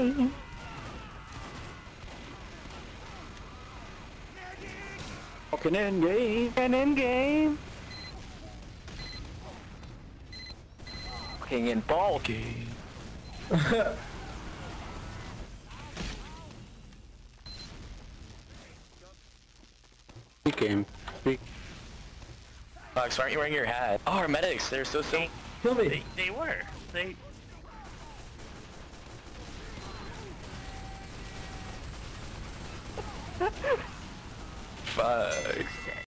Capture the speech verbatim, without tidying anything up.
game. Fucking end game. An end game. Fucking in ball game. Big game. Big. Fox, aren't you wearing your hat? Oh, our medics, they're so so. Kill me. They, they were. They. Fuck.